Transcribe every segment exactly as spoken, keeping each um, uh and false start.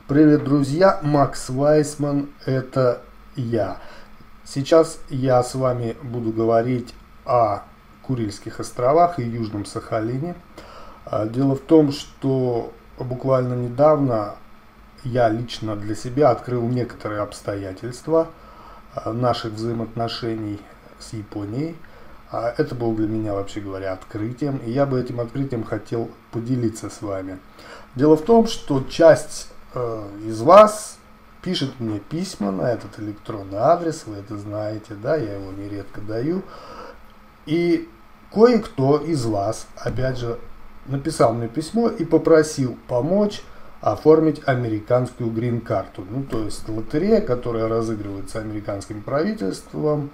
Привет, друзья! Макс Вайсман, это я. Сейчас я с вами буду говорить о Курильских островах и Южном Сахалине. Дело в том, что буквально недавно я лично для себя открыл некоторые обстоятельства наших взаимоотношений с Японией. Это было для меня, вообще говоря, открытием, и я бы этим открытием хотел поделиться с вами. Дело в том, что часть из вас пишет мне письма на этот электронный адрес, вы это знаете, да, я его нередко даю. И кое-кто из вас, опять же, написал мне письмо и попросил помочь оформить американскую грин-карту. Ну, то есть лотерея, которая разыгрывается американским правительством,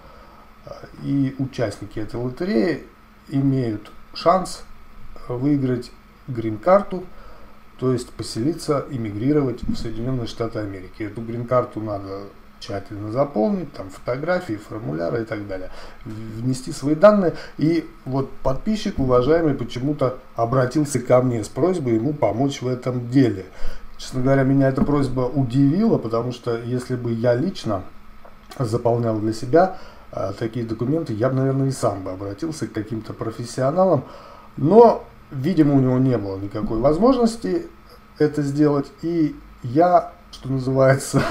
и участники этой лотереи имеют шанс выиграть грин-карту, то есть поселиться, эмигрировать в Соединенные Штаты Америки. Эту грин-карту надо тщательно заполнить, там фотографии, формуляры и так далее, внести свои данные. И вот подписчик, уважаемый, почему-то обратился ко мне с просьбой ему помочь в этом деле. Честно говоря, меня эта просьба удивила, потому что если бы я лично заполнял для себя а, такие документы, я бы, наверное, и сам бы обратился к каким-то профессионалам. Но видимо, у него не было никакой возможности это сделать, и я, что называется,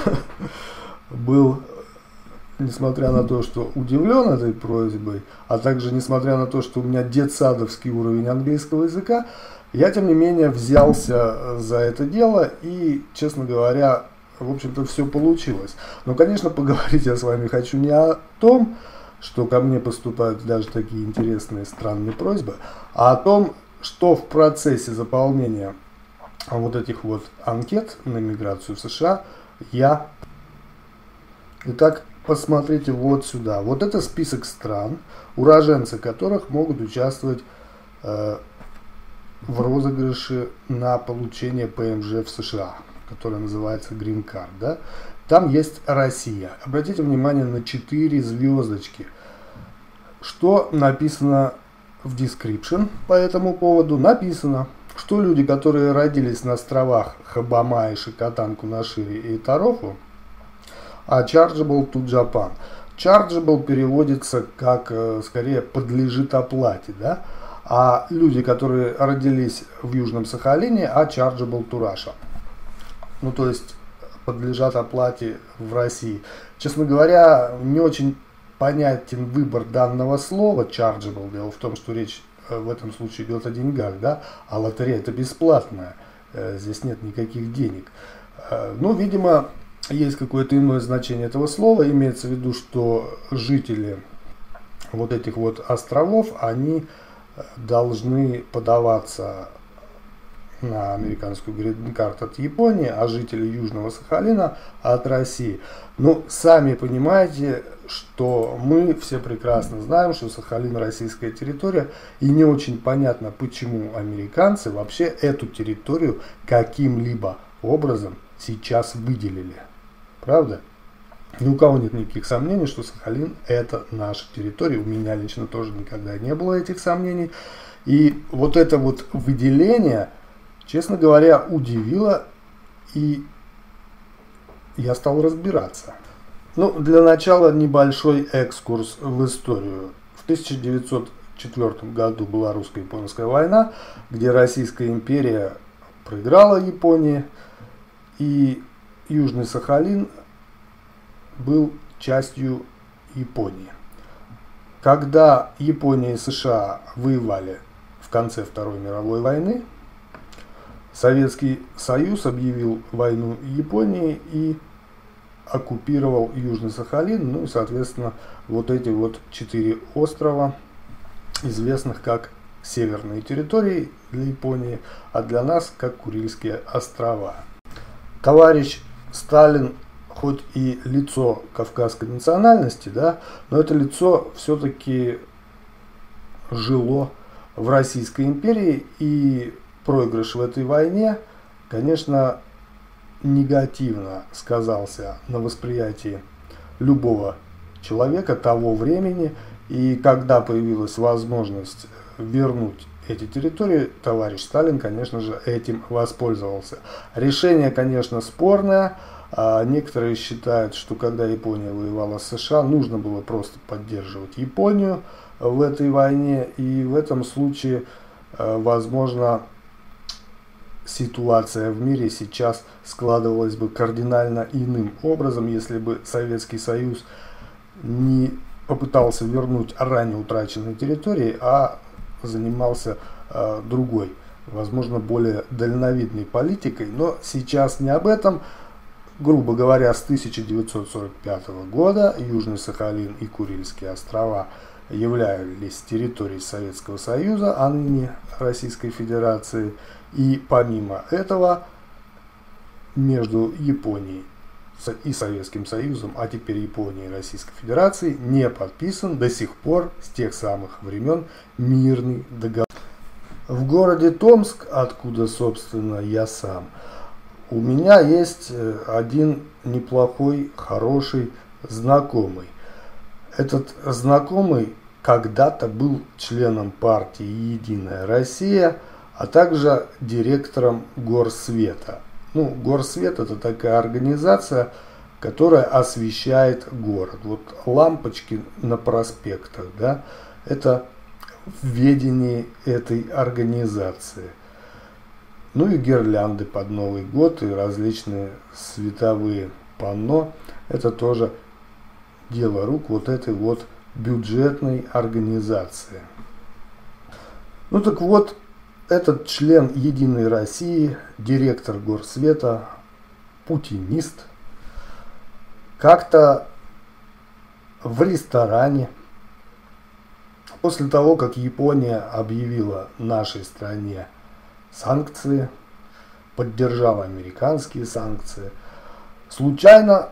был, несмотря на то, что удивлен этой просьбой, а также несмотря на то, что у меня детсадовский уровень английского языка, я, тем не менее, взялся за это дело, и, честно говоря, в общем-то, все получилось. Но, конечно, поговорить я с вами хочу не о том, что ко мне поступают даже такие интересные, странные просьбы, а о том, что в процессе заполнения вот этих вот анкет на миграцию в США я... Итак, посмотрите вот сюда. Вот это список стран, уроженцы которых могут участвовать э, в розыгрыше на получение ПМЖ в США, которая называется Green Card. Да? Там есть Россия. Обратите внимание на четыре звездочки. Что написано в description по этому поводу? Написано, что люди, которые родились на островах Хабамаи, Шикотан, Кунашири и Тарофу, а chargeable to Japan. Chargeable переводится как, скорее, подлежит оплате, да? А люди, которые родились в Южном Сахалине, а chargeable to Russia. Ну, то есть, подлежат оплате в России. Честно говоря, не очень понятен выбор данного слова chargeable. Дело в том, что речь в этом случае идет о деньгах, да, а лотерея это бесплатная, здесь нет никаких денег. Ну, видимо, есть какое-то иное значение этого слова, имеется в виду, что жители вот этих вот островов, они должны подаваться на американскую грин-карту от Японии, а жители Южного Сахалина от России. Ну, сами понимаете, что мы все прекрасно знаем, что Сахалин российская территория, и не очень понятно, почему американцы вообще эту территорию каким-либо образом сейчас выделили. Правда? Ни у кого нет никаких сомнений, что Сахалин это наша территория. У меня лично тоже никогда не было этих сомнений. И вот это вот выделение, честно говоря, удивило, и я стал разбираться. Ну, для начала небольшой экскурс в историю. В тысяча девятьсот четвёртом году была русско-японская война, где Российская империя проиграла Японии, и Южный Сахалин был частью Японии. Когда Япония и США воевали в конце Второй мировой войны, Советский Союз объявил войну Японии и оккупировал Южный Сахалин, ну и, соответственно, вот эти вот четыре острова, известных как северные территории для Японии, а для нас как Курильские острова. Товарищ Сталин, хоть и лицо кавказской национальности, да, но это лицо все-таки жило в Российской империи, и проигрыш в этой войне, конечно, негативно сказался на восприятии любого человека того времени. И когда появилась возможность вернуть эти территории, товарищ Сталин, конечно же, этим воспользовался. Решение, конечно, спорное. Некоторые считают, что когда Япония воевала с США, нужно было просто поддерживать Японию в этой войне. И в этом случае, возможно, ситуация в мире сейчас складывалась бы кардинально иным образом, если бы Советский Союз не попытался вернуть ранее утраченные территории, а занимался э, другой, возможно, более дальновидной политикой. Но сейчас не об этом. Грубо говоря, с тысяча девятьсот сорок пятого года Южный Сахалин и Курильские острова являлись территорией Советского Союза, а ныне Российской Федерации. И помимо этого между Японией и Советским Союзом, а теперь Японией и Российской Федерацией, не подписан до сих пор с тех самых времен мирный договор. В городе Томск, откуда, собственно, я сам, у меня есть один неплохой, хороший знакомый. Этот знакомый когда-то был членом партии «Единая Россия», а также директором Горсвета. Ну, Горсвет — это такая организация, которая освещает город. Вот лампочки на проспектах, да, это в ведении этой организации. Ну и гирлянды под Новый год и различные световые панно. Это тоже дело рук вот этой вот бюджетной организации. Ну так вот, этот член Единой России, директор Горсвета, путинист, как-то в ресторане, после того, как Япония объявила нашей стране санкции, поддержала американские санкции, случайно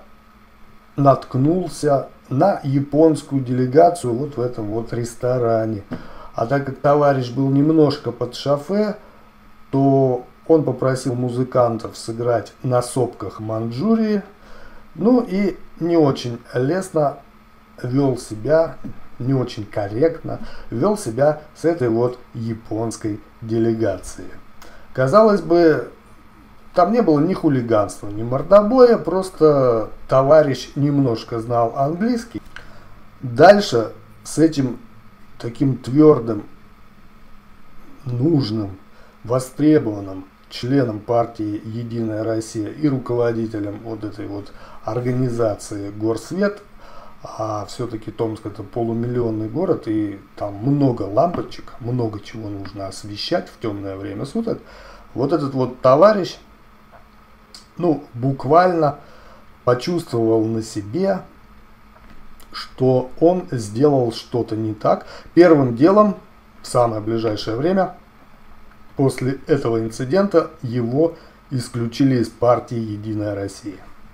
наткнулся на японскую делегацию вот в этом вот ресторане. А так как товарищ был немножко под шофе, то он попросил музыкантов сыграть на сопках Манчжурии. Ну и не очень лестно вел себя, не очень корректно вел себя с этой вот японской делегацией. Казалось бы, там не было ни хулиганства, ни мордобоя, просто товарищ немножко знал английский. Дальше с этим таким твердым, нужным, востребованным членом партии «Единая Россия» и руководителем вот этой вот организации Горсвет, а все-таки Томск — это полумиллионный город, и там много лампочек, много чего нужно освещать в темное время суток. Вот этот вот товарищ, ну, буквально почувствовал на себе, что он сделал что-то не так. Первым делом, в самое ближайшее время, после этого инцидента, его исключили из партии «Единая Россия».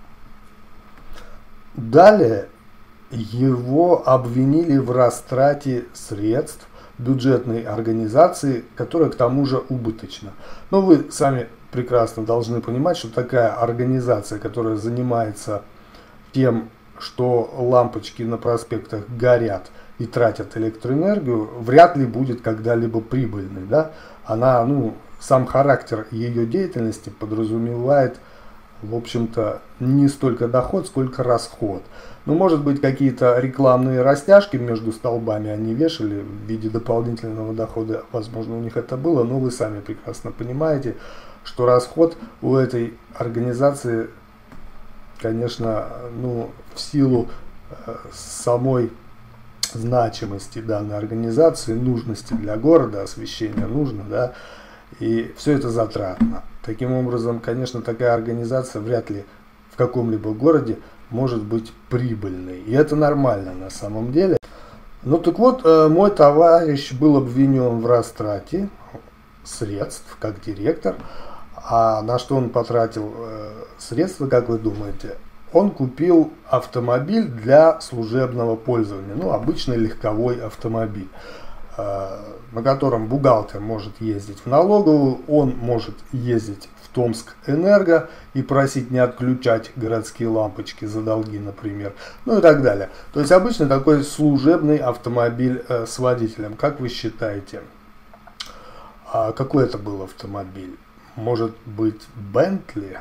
Далее его обвинили в растрате средств бюджетной организации, которая к тому же убыточна. Но вы сами прекрасно должны понимать, что такая организация, которая занимается тем, что лампочки на проспектах горят и тратят электроэнергию, вряд ли будет когда-либо прибыльной. Да? Она, ну, сам характер ее деятельности подразумевает, в общем-то, не столько доход, сколько расход. Ну, может быть, какие-то рекламные растяжки между столбами они вешали в виде дополнительного дохода, возможно, у них это было, но вы сами прекрасно понимаете, что расход у этой организации, конечно, ну, в силу э, самой значимости данной организации, нужности для города, освещения нужно, да, и все это затратно. Таким образом, конечно, такая организация вряд ли в каком-либо городе может быть прибыльной. И это нормально на самом деле. Ну так вот, э, мой товарищ был обвинен в растрате средств как директор. А на что он потратил э, средства, как вы думаете? Он купил автомобиль для служебного пользования, ну, обычный легковой автомобиль, э, на котором бухгалтер может ездить в налоговую, он может ездить в Томск-Энерго и просить не отключать городские лампочки за долги, например, ну и так далее. То есть обычный такой служебный автомобиль э, с водителем, как вы считаете? А какой это был автомобиль? Может быть, Бентли?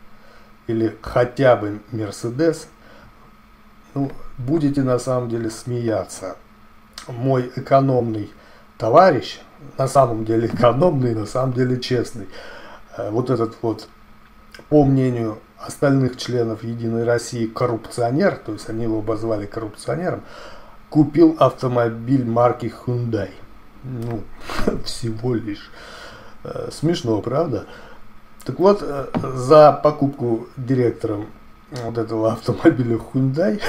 Или хотя бы Мерседес? Ну, будете на самом деле смеяться. Мой экономный товарищ, на самом деле экономный, на самом деле честный, вот этот вот, по мнению остальных членов Единой России, коррупционер, то есть они его обозвали коррупционером, купил автомобиль марки Hyundai. Ну, всего лишь. Смешно, правда? Так вот, за покупку директором вот этого автомобиля Hyundai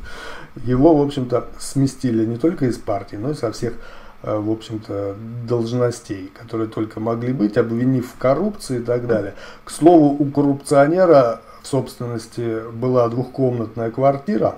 его, в общем-то, сместили не только из партии, но и со всех, в общем-то, должностей, которые только могли быть, обвинив в коррупции и так далее. К слову, у коррупционера в собственности была двухкомнатная квартира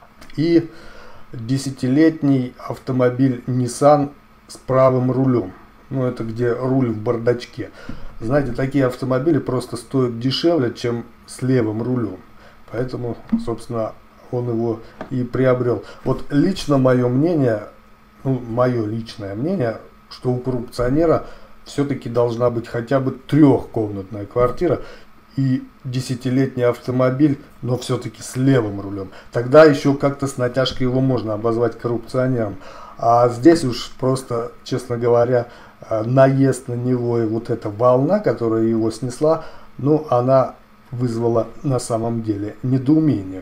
и десятилетний автомобиль Nissan с правым рулем. Ну, это где руль в бардачке. Знаете, такие автомобили просто стоят дешевле, чем с левым рулем. Поэтому, собственно, он его и приобрел. Вот лично мое мнение, ну, мое личное мнение, что у коррупционера все-таки должна быть хотя бы трехкомнатная квартира и десятилетний автомобиль, но все-таки с левым рулем. Тогда еще как-то с натяжкой его можно обозвать коррупционером. А здесь уж просто, честно говоря, наезд на него и вот эта волна, которая его снесла, ну, она вызвала на самом деле недоумение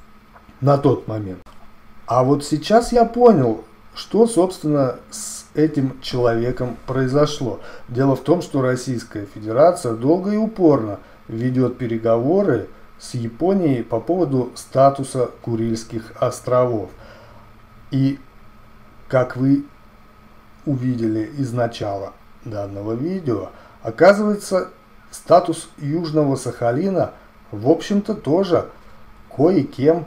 на тот момент. А вот сейчас я понял, что, собственно, с этим человеком произошло. Дело в том, что Российская Федерация долго и упорно ведет переговоры с Японией по поводу статуса Курильских островов. И, как вы увидели из начала данного видео, оказывается, статус Южного Сахалина, в общем-то, тоже кое-кем,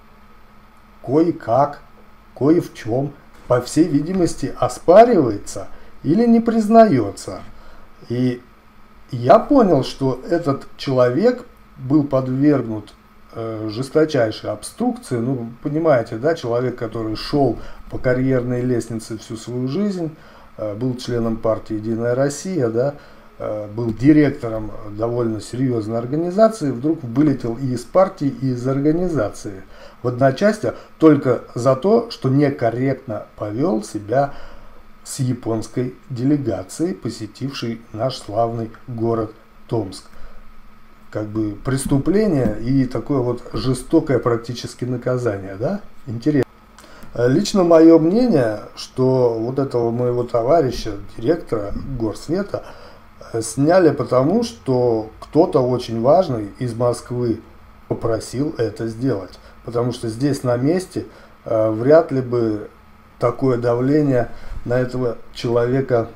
кое-как, кое в чем, по всей видимости, оспаривается или не признается. И я понял, что этот человек был подвергнут э, жесточайшей обструкции. Ну, понимаете, да, человек, который шел по карьерной лестнице всю свою жизнь, э, был членом партии «Единая Россия», да, э, был директором довольно серьезной организации, вдруг вылетел и из партии, и из организации в одночасье только за то, что некорректно повел себя с японской делегацией, посетившей наш славный город Томск. Как бы преступление и такое вот жестокое практически наказание, да? Интересно. Лично мое мнение, что вот этого моего товарища, директора Горсвета, сняли потому, что кто-то очень важный из Москвы попросил это сделать. Потому что здесь на месте э, вряд ли бы такое давление на этого человека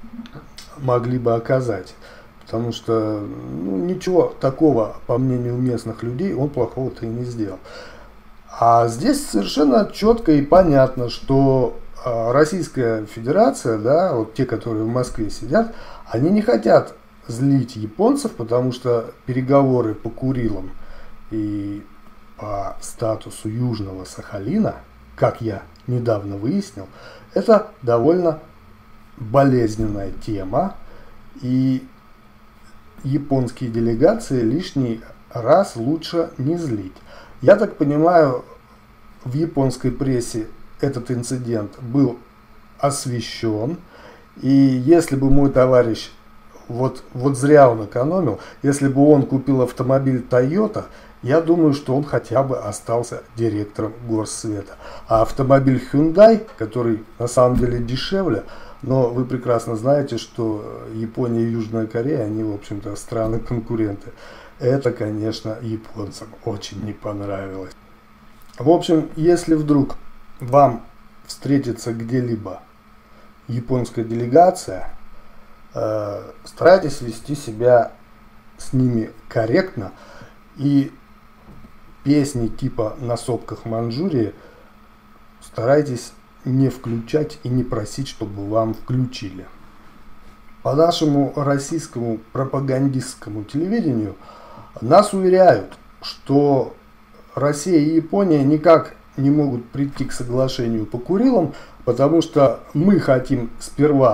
могли бы оказать. Потому что ну, ничего такого, по мнению местных людей, он плохого-то и не сделал. А здесь совершенно четко и понятно, что э, Российская Федерация, да, вот те, которые в Москве сидят, они не хотят злить японцев, потому что переговоры по Курилам и по статусу Южного Сахалина, как я недавно выяснил, это довольно болезненная тема, и японские делегации лишний раз лучше не злить. Я так понимаю, в японской прессе этот инцидент был освещен, и если бы мой товарищ, вот, вот зря он экономил, если бы он купил автомобиль Toyota, я думаю, что он хотя бы остался директором Горсвета. А автомобиль Hyundai, который на самом деле дешевле, но вы прекрасно знаете, что Япония и Южная Корея, они, в общем-то, страны-конкуренты. Это, конечно, японцам очень не понравилось. В общем, если вдруг вам встретится где-либо японская делегация, э, старайтесь вести себя с ними корректно и песни типа «На сопках Манчжурии» старайтесь не включать и не просить, чтобы вам включили. По нашему российскому пропагандистскому телевидению нас уверяют, что Россия и Япония никак не могут прийти к соглашению по Курилам, потому что мы хотим сперва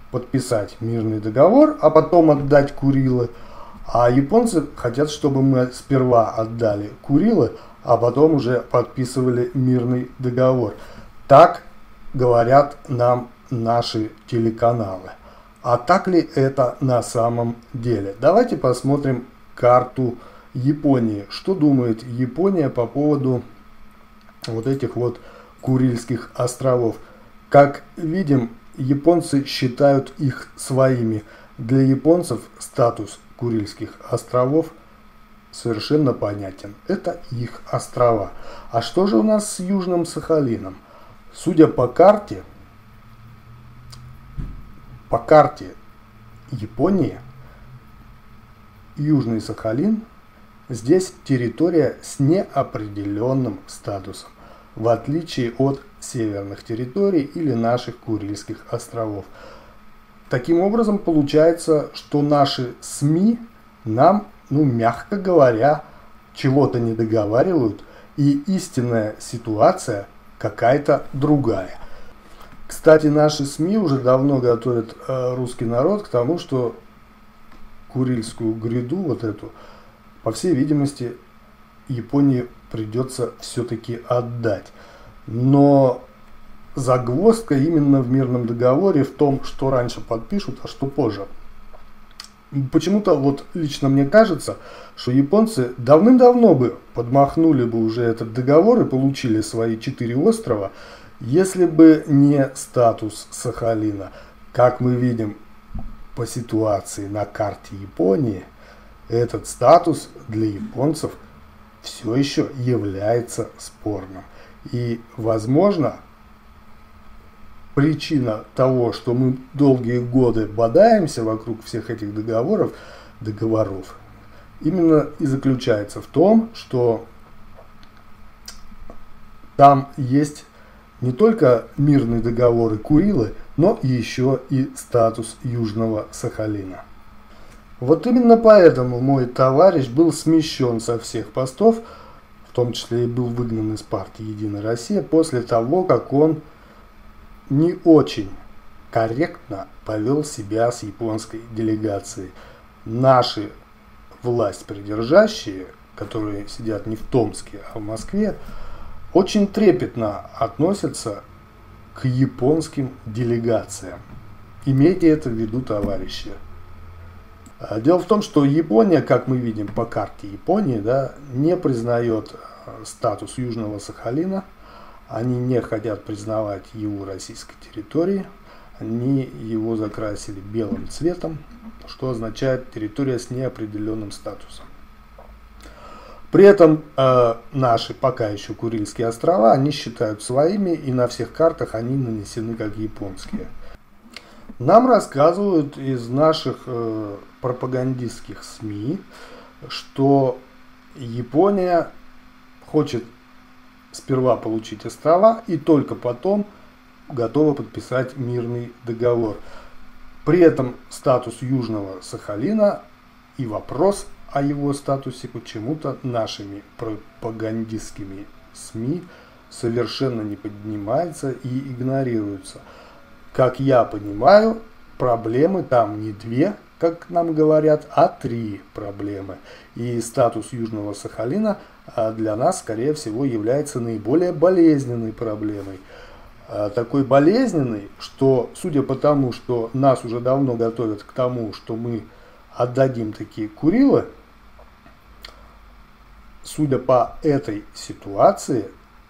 подписать мирный договор, а потом отдать Курилы. А японцы хотят, чтобы мы сперва отдали Курилы, а потом уже подписывали мирный договор. Так говорят нам наши телеканалы. А так ли это на самом деле? Давайте посмотрим карту Японии. Что думает Япония по поводу вот этих вот Курильских островов? Как видим, японцы считают их своими. Для японцев статус Курильских островов совершенно понятен. Это их острова. А что же у нас с Южным Сахалином? Судя по карте, по карте Японии, Южный Сахалин здесь территория с неопределенным статусом, в отличие от северных территорий или наших Курильских островов. Таким образом, получается, что наши СМИ нам, ну, мягко говоря, чего-то не договаривают, и истинная ситуация какая-то другая. Кстати, наши СМИ уже давно готовят э, русский народ к тому, что Курильскую гряду, вот эту, по всей видимости, Японии придется все-таки отдать. Но загвоздка именно в мирном договоре в том, что раньше подпишут, а что позже. Почему-то вот лично мне кажется, что японцы давным-давно бы подмахнули бы уже этот договор и получили свои четыре острова, если бы не статус Сахалина. Как мы видим по ситуации на карте Японии, этот статус для японцев все еще является спорным. И, возможно, причина того, что мы долгие годы бодаемся вокруг всех этих договоров, договоров, именно и заключается в том, что там есть не только мирные договоры Курилы, но еще и статус Южного Сахалина. Вот именно поэтому мой товарищ был смещен со всех постов, в том числе и был выгнан из партии «Единая Россия», после того, как он не очень корректно повел себя с японской делегацией. Наши власть придержащие, которые сидят не в Томске, а в Москве, очень трепетно относятся к японским делегациям. Имейте это в виду, товарищи. Дело в том, что Япония, как мы видим по карте Японии, да, не признает статус Южного Сахалина. Они не хотят признавать его российской территории. Они его закрасили белым цветом, что означает территория с неопределенным статусом. При этом э, наши пока еще Курильские острова они считают своими, и на всех картах они нанесены как японские. Нам рассказывают из наших э, пропагандистских СМИ, что Япония хочет сперва получить острова и только потом готова подписать мирный договор. При этом статус Южного Сахалина и вопрос о его статусе почему-то нашими пропагандистскими СМИ совершенно не поднимается и игнорируется. Как я понимаю, проблемы там не две, как нам говорят, а три проблемы. И статус Южного Сахалина для нас, скорее всего, является наиболее болезненной проблемой. Такой болезненной, что, судя по тому, что нас уже давно готовят к тому, что мы отдадим такие Курилы, судя по этой ситуации,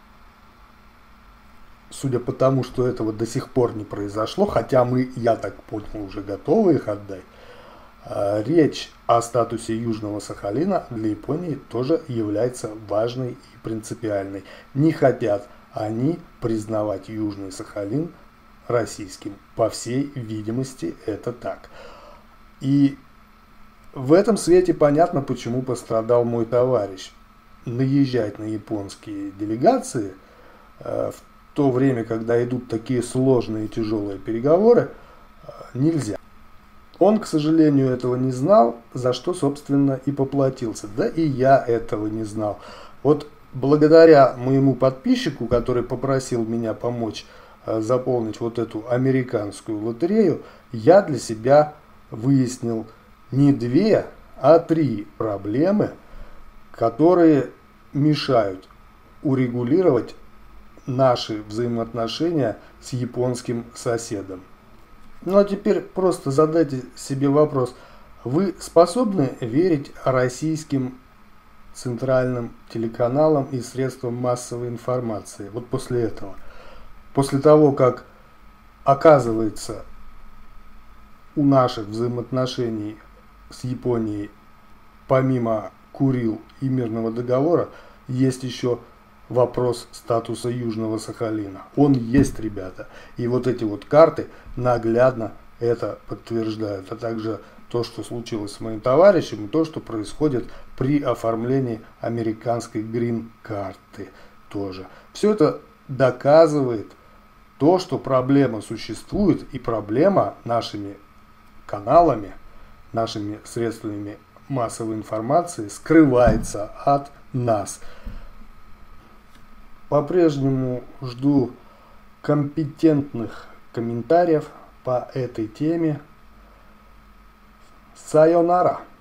судя по тому, что этого до сих пор не произошло, хотя мы, я так понял, уже готовы их отдать, речь о статусе Южного Сахалина для Японии тоже является важной и принципиальной. Не хотят они признавать Южный Сахалин российским. По всей видимости, это так. И в этом свете понятно, почему пострадал мой товарищ. Наезжать на японские делегации э, в то время, когда идут такие сложные и тяжелые переговоры, э, нельзя. Он, к сожалению, этого не знал, за что, собственно, и поплатился. Да и я этого не знал. Вот благодаря моему подписчику, который попросил меня помочь заполнить вот эту американскую лотерею, я для себя выяснил не две, а три проблемы, которые мешают урегулировать наши взаимоотношения с японским соседом. Ну а теперь просто задайте себе вопрос. Вы способны верить российским центральным телеканалам и средствам массовой информации? Вот после этого. После того, как оказывается у наших взаимоотношений с Японией, помимо Курил и мирного договора, есть еще вопрос статуса Южного Сахалина. Он есть, ребята. И вот эти вот карты наглядно это подтверждают. А также то, что случилось с моим товарищем, и то, что происходит при оформлении американской грин-карты тоже. Все это доказывает то, что проблема существует, и проблема нашими каналами, нашими средствами массовой информации скрывается от нас. По-прежнему жду компетентных комментариев по этой теме. Сайонара!